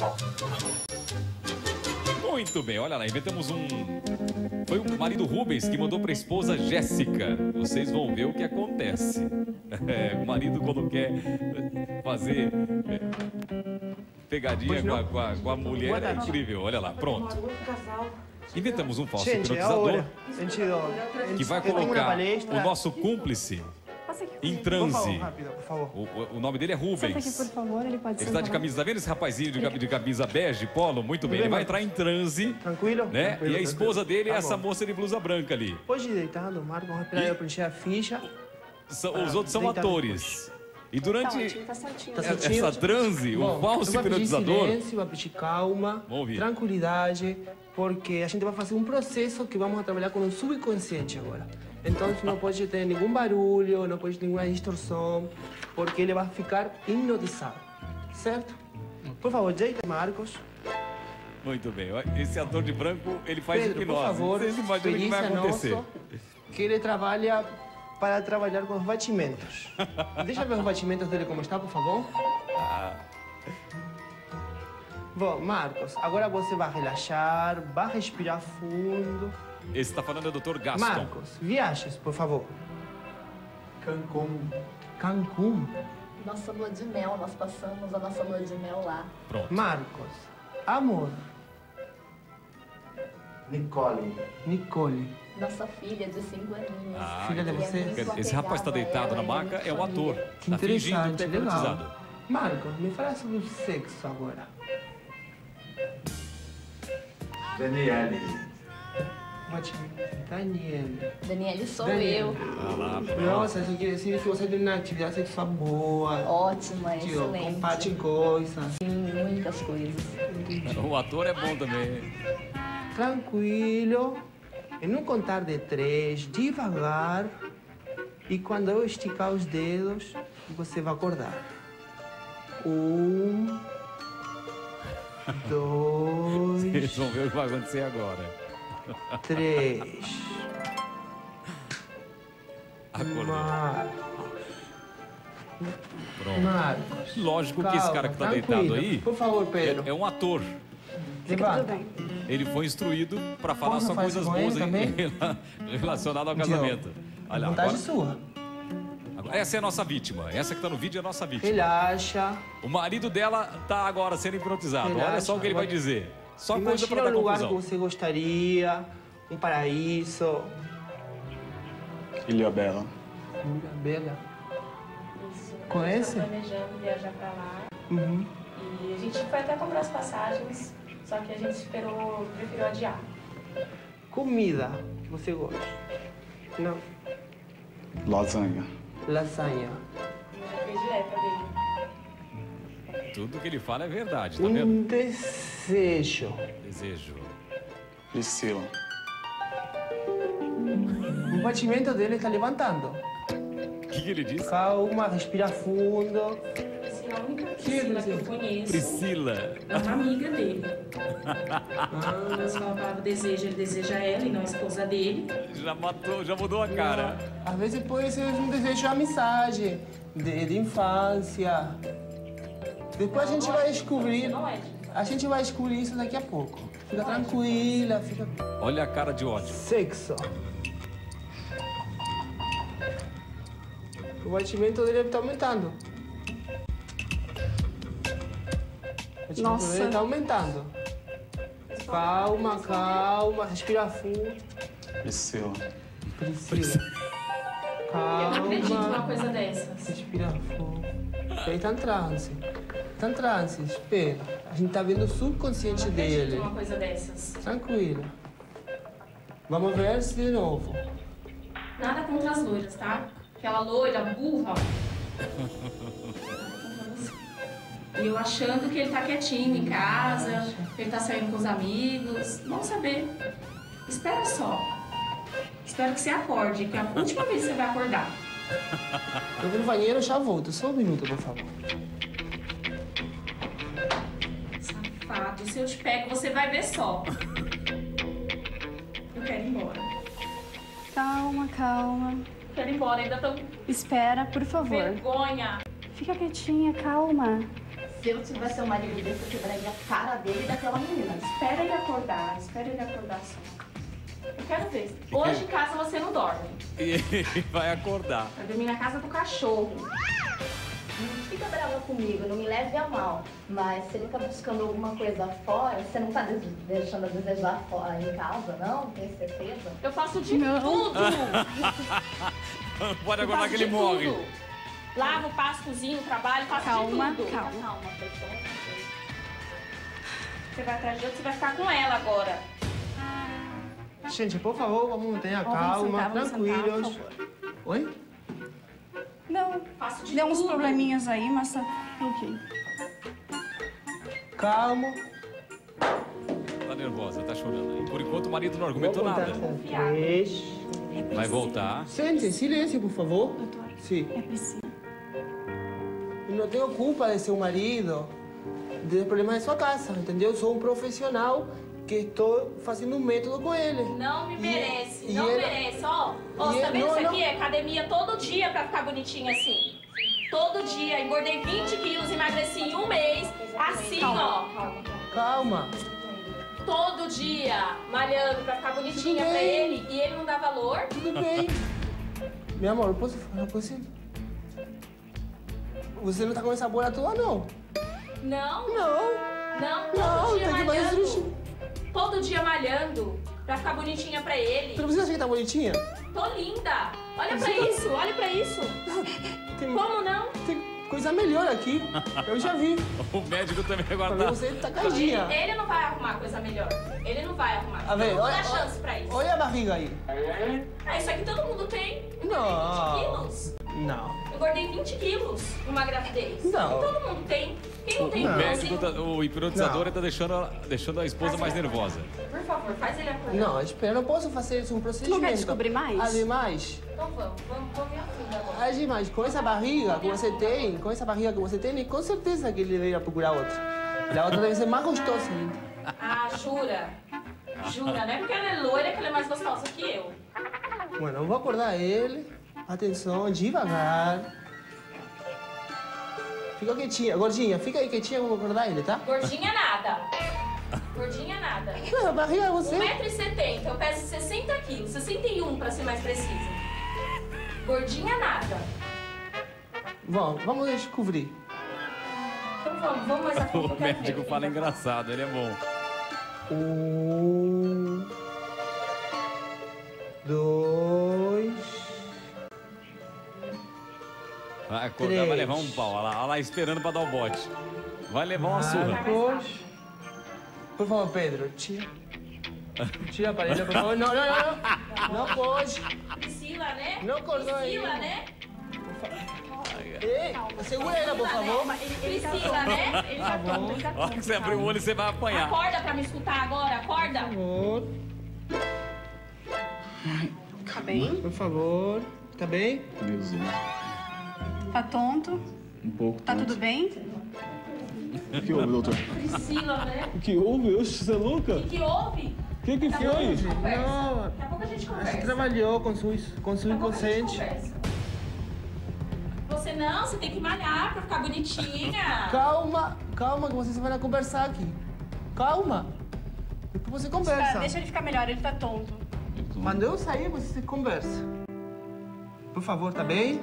Muito bem, olha lá, inventamos um... Foi o marido Rubens que mandou para a esposa Jéssica. Vocês vão ver o que acontece. O marido, quando quer fazer pegadinha com a mulher, é incrível. Olha lá, pronto. Inventamos um falso hipnotizador que vai colocar o nosso cúmplice em transe. O nome dele é Rubens. Senta aqui, por favor, ele pode Ele está de camisa, tá vendo esse rapazinho de camisa bege, polo? Muito bem, ele vai entrar em transe. Tranquilo? Né? Tranquilo, E a esposa dele é tá essa bom. moça de blusa branca ali. Pode ir deitando, Marco, vamos esperar eu preencher a ficha. Os outros são atores. E durante Tá certinho. essa transe, o falso hipnotizador... Silêncio, vai pedir calma, tranquilidade, porque a gente vai fazer um processo que vamos trabalhar com o subconsciente agora. Então não pode ter nenhum barulho, não pode ter nenhuma distorção, porque ele vai ficar hipnotizado, certo? Por favor, deita, Marcos. Muito bem, esse ator de branco, ele faz Pedro, hipnose. por favor, Vocês imaginam o que vai acontecer. nosso, que ele trabalha para trabalhar com os batimentos. Deixa eu ver os batimentos dele como está, por favor. Bom, Marcos, agora você vai relaxar, vai respirar fundo. Esse está falando é o Dr. Gaston. Marcos, viagens, por favor. Cancún. Cancún. Nossa lua de mel, nós passamos a nossa lua de mel lá. Pronto. Marcos, amor. Nicole. Nicole. Nossa filha de 5 aninhos. Filha de você? Esse rapaz está deitado na maca, é o ator. Que Tá fingindo interessante, ter legal. hipnotizado. Marcos, me fala sobre o sexo agora. Daniele. Daniele. Daniele sou Daniele. eu. Nossa, isso quer dizer que você tem uma atividade sexual boa. Ótima, Tio, excelente. comparte coisas. Sim, muitas coisas. O ator é bom também. Tranquilo. Em um contar de 3, devagar. E quando eu esticar os dedos, você vai acordar. 1, 2, Vocês vão ver o que vai acontecer agora. 3. Acordou. Pronto. Marcos. Lógico que esse cara que está deitado aí Por favor, Pedro. é um ator. Levanta. Ele foi instruído para falar Posso só fazer coisas com ele boas também? relacionadas ao casamento. Olha, Vontade agora, sua. essa é a nossa vítima. Essa que está no vídeo é a nossa vítima. Relaxa. O marido dela está agora sendo hipnotizado. Olha Relaxa, só o que ele vai dizer. Só coisa para Imagina dar um lugar que confusão. você gostaria, um paraíso. Ilha Bela. Ilha Bela. Isso. Conhece? Tô planejando viajar pra lá. Uhum. E a gente foi até comprar as passagens, só que a gente preferiu adiar. Comida que você gosta. Não. Lasanha. Lasanha. Já fez direta dele. Tudo que ele fala é verdade, tá vendo? Desejo. Desejo. Priscila. O batimento dele está levantando. O que ele disse? Calma, respira fundo. Assim, a única Priscila que eu conheço Priscila. é uma amiga dele. Mas com a palavra desejo, ele deseja ela e não a esposa dele. Já matou, já mudou a cara. Às vezes pode ser um desejo de amizade, de infância. Depois a gente vai descobrir. Não é. A gente vai descobrir isso daqui a pouco. Fica tranquila, fica. Olha a cara de ódio. Sexo. O batimento dele está aumentando. O batimento Nossa. dele está aumentando. Calma, calma, respira fundo. Priscila. Priscila. Eu não acredito numa Calma. coisa dessas. Respira fundo. Ele tá em transe. Tá em transe, espera. A gente tá vendo o subconsciente Eu não acredito dele. numa coisa dessas. Tranquilo. Vamos ver se de novo. Nada contra as loiras, tá? Aquela loira burra. E eu achando que ele tá quietinho em casa, ele tá saindo com os amigos. Vamos saber. Espera só. Espero que você acorde, que é a última vez que você vai acordar. Eu vou no banheiro e já volto. Só um minuto, por favor. Safado, se eu te pego, você vai ver só. Eu quero ir embora. Calma, calma. Quero ir embora, ainda tô com Espera, por favor. vergonha. Fica quietinha, calma. Se eu tivesse um marido desse, eu quebraria a cara dele e daquela menina. Espera ele acordar só. Eu quero ver. Hoje em casa você não dorme. E ele vai acordar. Vai dormir na casa do cachorro. Não fica brava comigo, não me leve a mal. Mas se ele tá buscando alguma coisa fora, você não tá deixando a desejar fora em casa, não? Tem certeza? Eu faço de tudo. Pode acordar que ele morre. Tudo. Lavo, passo, cozinho, trabalho, faço de tudo. Calma, pessoal. Você vai atrás de outro, você vai ficar com ela agora. Gente, por favor, vamos manter a calma, tranquilos. Sentar, por favor. Oi? Não, Faço de deu uns tudo. probleminhas aí, mas tá ok. Calma. Tá nervosa, tá chorando aí. Por enquanto o marido não argumentou Vou contar nada. até 3. Vai voltar. Sente, silêncio, por favor. Doutor, Sim. é preciso. Eu não tenho culpa de seu marido, de problemas de sua casa, entendeu? Eu sou um profissional que estou fazendo um método com ele. Não me merece, E não ele- merece. Ó, você tá vendo isso aqui? É academia todo dia pra ficar bonitinha assim. Todo dia. Engordei 20 quilos, emagreci em um mês. Assim, ó. Calma. Todo dia. Malhando pra ficar bonitinha Tudo pra bem. ele. E ele não dá valor. Tudo bem. Meu amor, eu posso falar com você? Você não tá com essa bola toda, não? Não, Não. todo Não, dia tem que fazer malhando. isso. Todo dia malhando pra ficar bonitinha pra ele. Você acha que tá bonitinha? Tô linda. Olha pra isso, olha pra isso. Tem, Como não? tem coisa melhor aqui. Eu já vi. O médico também Pra agora ver tá... você tá caidinha. Ele não vai arrumar coisa melhor. Ele não vai arrumar. A ver, Eu não vou olha, dar chance pra isso. olha a barriga aí. Ah, isso aqui todo mundo tem. Não. 20 quilos. Não. Eu engordei 20 quilos numa gravidez. Não. Todo mundo tem. Quem não tem? O médico, assim? o hipnotizador Não. tá deixando a esposa mais nervosa. Por favor, faz ele acordar. Não, espera, eu não posso fazer isso, um procedimento. quer descobrir mais? Ademais, Então vamos ver a fundo agora. ademais, com essa barriga que você tem, com certeza que ele deveria procurar outra. A outra deve ser mais gostosa ainda. Ah, jura? Jura, né? Porque ela é loira que ela é mais gostosa que eu. Bueno, eu vou acordar ele. Atenção, devagar. Fica quietinha, gordinha, fica aí quietinha, eu vou acordar ele, tá? Gordinha nada. Gordinha nada. Não, a barriga é você. 1,70 m, eu peso 60 quilos. 61 pra ser mais precisa. Gordinha nada. Bom, vamos descobrir. Então vamos mais a fundo. O eu quero médico ver. fala engraçado, ele é bom. 1, 2. Vai acordar, vai levar um pau. Olha lá esperando pra dar o bote. Vai levar uma surra. Marcos. Por favor, Pedro, tira. Tira a aparelho, por favor. Não, não, não. Não pode. Priscila, né? Não acordou Priscila, ainda. né? Ei, segura ela, por favor. Priscila, né? Ele tá tonto, ele tá A hora tonto. que você abrir o olho, você vai apanhar. Acorda pra me escutar agora, acorda. Por favor, Tá bem? por favor. Tá bem? Neuzinho. Tá tonto? Um pouco. Tá tudo bem? O que houve, doutor? Priscila, né? O que houve? Oxe, você é louca? O que houve? O que Daqui a pouco a foi? gente conversa. Não. Daqui a pouco a gente A gente conversa. trabalhou com seu Daqui a pouco a gente inconsciente. conversa. Você não, você tem que malhar pra ficar bonitinha. Calma, calma, que vocês vão conversar aqui. Calma. Depois você Tá, conversa. deixa ele ficar melhor, ele tá tonto. Quando eu sair, você conversa. Por favor, tá bem?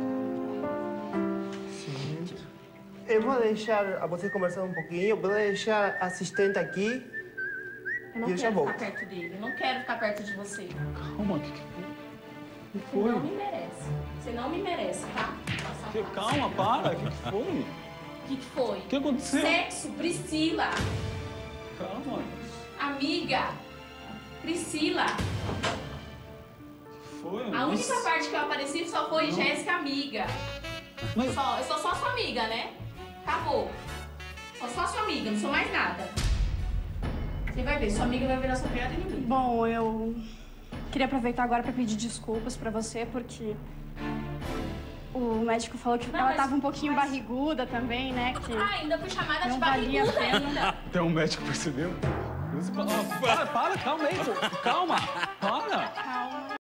Sim. Eu vou deixar você conversar um pouquinho. Vou deixar a assistente aqui. Eu não E eu já quero volto. ficar perto dele. Eu não quero ficar perto de você. Calma, o que Você não me merece. Você não me merece, tá? foi? Calma, para. O que foi? O que foi? O que aconteceu? Sexo, Priscila. Calma. Amiga. Priscila. Foi? A única parte que eu apareci só foi Jéssica amiga. Mas- Eu sou só sua amiga, né? Acabou. Sou só sua amiga, não sou mais nada. Você vai ver, sua amiga vai virar sua pior inimiga. Bom, eu queria aproveitar agora pra pedir desculpas pra você, porque o médico falou que Não, ela mas- tava um pouquinho mas- barriguda também, né? Que Ah, ainda fui chamada de não valia a barriguda pena. ainda. Até o médico percebeu. Para, calma aí, pô. Calma, para. Calma.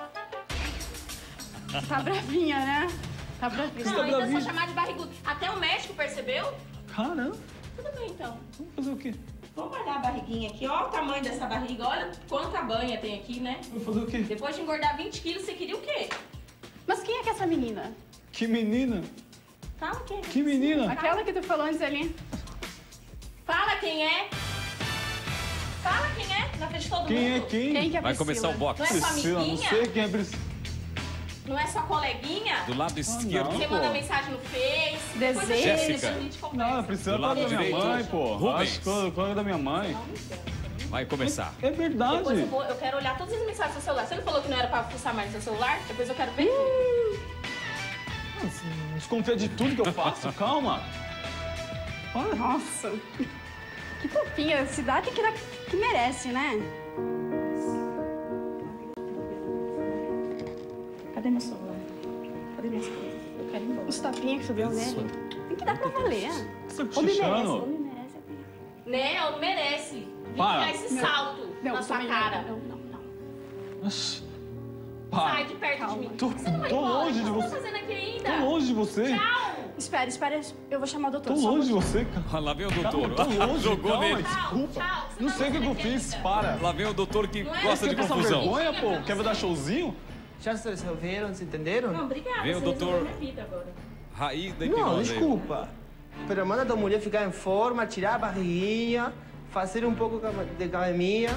Tá bravinha, né? Tá bravinha. Não, tá ainda bravinha. sou chamada de barriguda. Até o médico percebeu? Caramba. Tudo bem, então. Vamos fazer o quê? Vamos olhar a barriguinha aqui. Olha o tamanho dessa barriga. Olha quanta banha tem aqui, né? Vamos fazer o quê? Depois de engordar 20 quilos, você queria o quê? Mas quem é que é essa menina? Que menina? Fala quem é. Que menina? Aquela que tu falou antes ali. Fala quem é. Fala quem é, na frente de todo Quem é mundo. quem? Quem que é a Vai Priscila? começar o boxe. Não é sua Priscila, não amiguinha? sei quem é Priscila. Não é sua coleguinha? Do lado esquerdo. Você pô. manda mensagem no Face. Desejo. Depois Jéssica. a gente conversa. Não, a Priscila Do é lado da minha direito, mãe, pô. Rubens. Acho que é colega da minha mãe. Vai começar. É verdade. Depois eu quero olhar todas as mensagens do seu celular. Você não falou que não era pra fuçar mais no seu celular? Depois eu quero ver. Desconfia de tudo que eu faço. Calma. Para. Nossa. Que fofinha. Cidade que merece, né? Cadê meu celular? Cadê minhas coisas? Eu quero ir embora. Os tapinhas que tu deu nele. Tem que dar pra valer. Você tá Homem merece, cochichando? homem merece. Né? Não merece. Vim Para. tirar esse salto na sua também cara. Não. Oxi. Sai Para. de perto de mim. Tô- Você não vai tô embora? longe O que de você você. tá fazendo aqui ainda? Tô longe de você. Tchau. Espera. Eu vou chamar o doutor. Tô só um longe de pouquinho. você, cara. Ah, lá vem o doutor. Calma, tô longe. Jogou calma, nele. desculpa. Tchau. Você Não tá sei o que eu fazendo fiz. ainda. Para. Lá vem o doutor que Não é gosta assim de que Você passa confusão. vergonha, pô? Quer me dar showzinho? Já se resolveram, se entenderam? Não, obrigada. Vem o você doutor. resolveu minha vida agora. Raiz da Não, hipnose. desculpa. Pero manda da mulher ficar em forma, tirar a barriguinha, fazer um pouco de academia.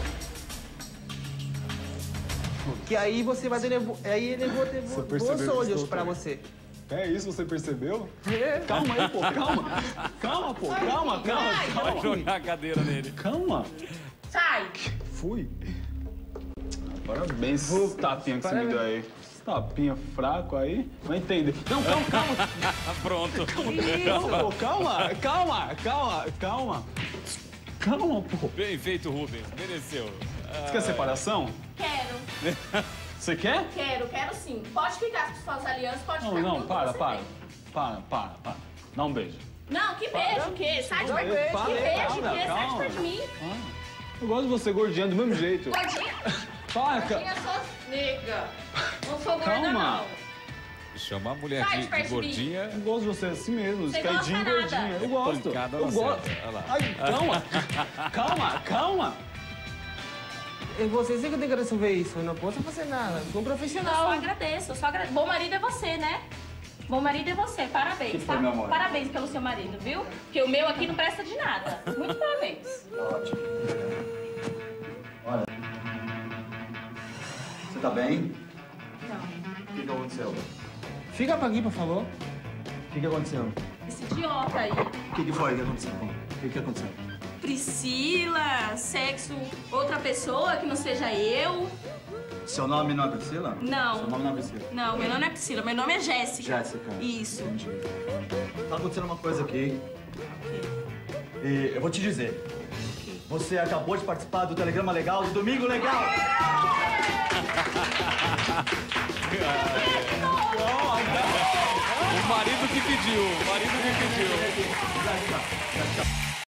Que aí você vai ter. Aí ele vai ter bons percebeu olhos isso, pra doutor? você. É isso, você percebeu? É. Calma aí, pô, calma. Calma, pô, calma. Vai jogar a cadeira nele. Calma. Sai. Fui. Parabéns, esse tapinha que você me deu aí. Esse tapinha fraco aí. Vai entender. Não, calma. Pronto. Calma, pô, calma. Calma, pô. Bem feito, Rubens. Mereceu. Você quer separação? Quero. Você quer? Quero sim. Pode ficar com suas alianças, pode ficar com Não, tudo para. que você tem. Para. Dá um beijo. Não, que beijo, o quê? Sai de perto de mim. Para, Que beijo, o para, quê? Sai de calma. perto de mim. Eu gosto de você gordinha do mesmo jeito. Gordinha? Para, Gordinha, eu sou nega. Não sou gorda, Calma. não. Chamar a mulher Sai de de perto de mim. gordinha. Eu gosto de você assim mesmo, Você escaidinho e gosta gordinha. nada. Eu gosto. Pancada Eu na gosto. certa. Olha lá. Ai, calma. É você que tem que resolver isso. Eu não posso fazer nada. Sou um Eu só profissional. agradeço, Bom marido é você, né? Bom marido é você, parabéns, Que tá? foi, meu amor? Parabéns pelo seu marido, viu? Porque o meu aqui não presta de nada. Muito parabéns. Ótimo. Olha. Você tá bem? Não. O que aconteceu? Fica pra aqui, por favor. O que aconteceu? Esse idiota aí. O que foi que aconteceu? O que aconteceu? Priscila, sexo, outra pessoa que não seja eu. Seu nome não é Priscila? Não. Seu nome não é Priscila? Não, meu nome não é Priscila, meu nome é Jéssica. Jéssica. Isso. Entendi. Tá acontecendo uma coisa aqui. E eu vou te dizer. Você acabou de participar do Telegrama Legal do Domingo Legal. O marido que pediu.